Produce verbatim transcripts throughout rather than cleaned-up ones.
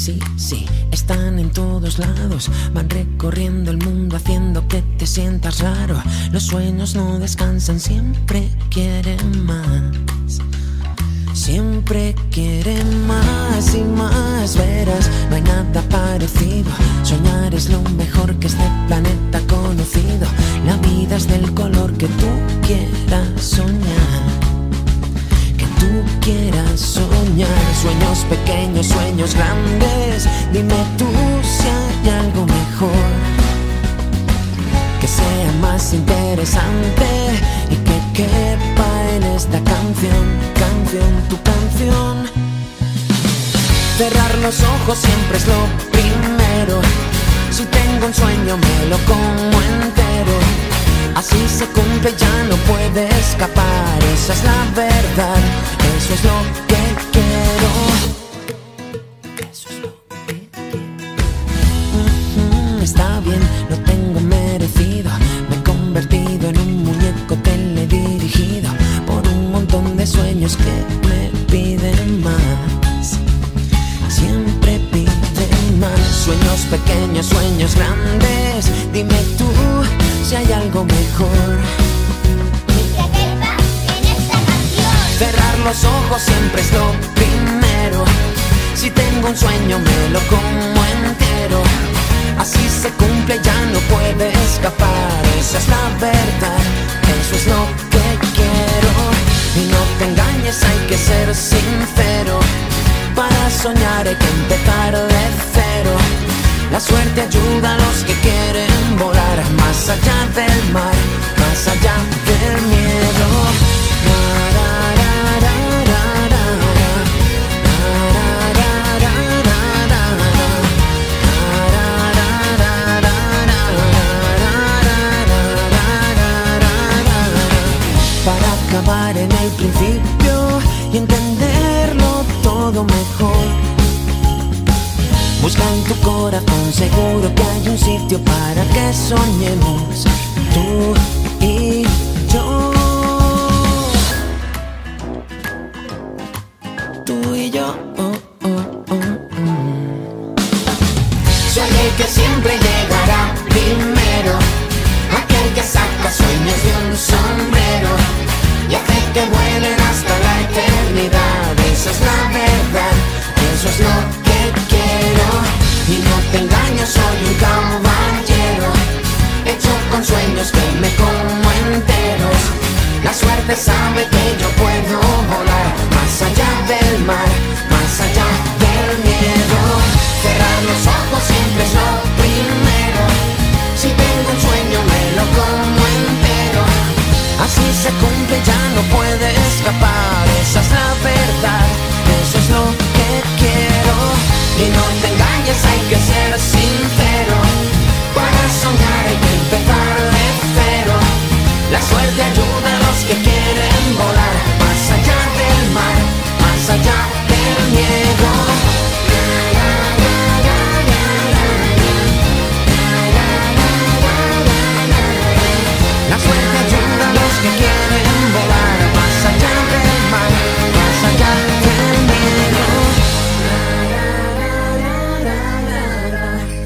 sí, sí, están en todos lados, van recorriendo el mundo haciendo que te sientas raro. Los sueños no descansan, siempre quieren más. Siempre quieren más y más, verás, no hay nada parecido. Soñar es lo mejor que este planeta ha conocido. La vida es del color que tú quieras soñar, que tú quieras soñar. Sueños pequeños, sueños grandes, dime tú si hay algo mejor, que sea más interesante y que quepa en esta canción, canción, tu canción. Cerrar los ojos siempre es lo primero. Si tengo un sueño me lo como entero. Así se cumple, ya no puede escapar. Esa es la verdad, eso es lo que quiero. Eso es lo que quiero. Está bien, lo tengo merecido. Me he convertido en un muñeco teledirigido por un montón de sueños que me piden más. Siempre piden más. Sueños pequeños, sueños grandes, dime tú si hay algo mejor. Cerrar los ojos siempre es lo primero. Si tengo un sueño me lo como entero. Así se cumple, ya no puede escapar. Esa es la verdad, eso es lo que quiero. Y no te engañes, hay que ser sincero. Para soñar hay que empezar de cero. La suerte ayuda a los que quieren volar más allá del mar, más allá del miedo. Para acabar en el principio y entenderlo todo mejor, busca en tu corazón, seguro que hay un sitio para que soñemos tú y yo. Tú y yo. Oh, oh, oh, oh. Soy el que siempre llegará primero, aquel que saca sueños de un sombrero y hace que vuelen hasta la eternidad. Esa es la verdad, eso es lo que quiero. Y no te engaño, soy un caballero, hecho con sueños que me como enteros. La suerte sabe que yo puedo volar más allá del mar, más allá del miedo. Cerrar los ojos siempre es lo primero. Si tengo un sueño me lo como entero. Así se cumple, ya no puede escapar. Esa es la verdad, eso es lo que quiero. Y no te engañes, hay que ser sincero. Para soñar hay que empezar de cero. La suerte ayuda a los que quieren volar más allá del mar, más allá del miedo. La suerte ayuda a los que quieren volar más allá del mar, más allá del miedo.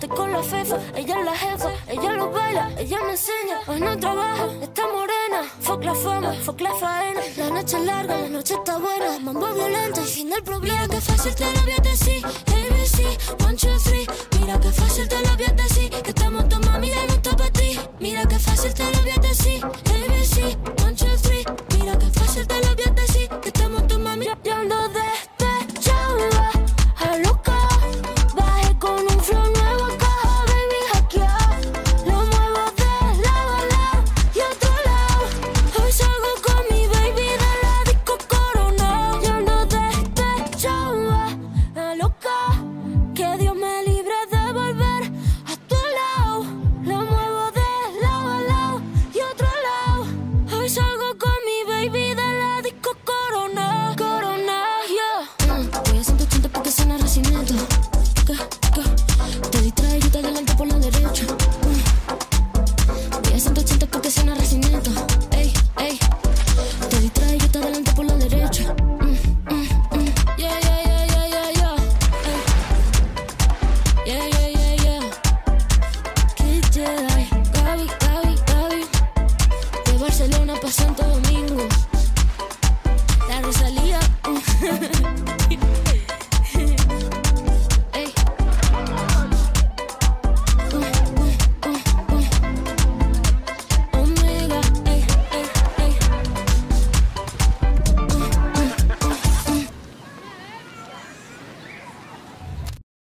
estoy con la fefa, ella es la jefa, ella lo baila, ella me enseña. Hoy no trabaja, está morena, fuck la fama, fuck la faena. La noche es larga, la noche está buena, mambo violento y fin del problema. Mira que fácil te lo voy a decir, A B C, one, two, three. Mira que fácil te lo voy a